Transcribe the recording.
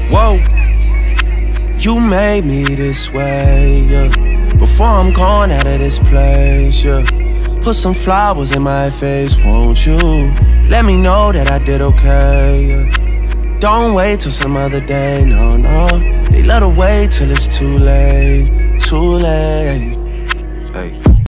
Whoa, you made me this way, yeah. Before I'm gone out of this place, yeah. Put some flowers in my face, won't you? Let me know that I did okay, yeah. Don't wait till some other day, no, no. They let her wait till it's too late, too late. Hey.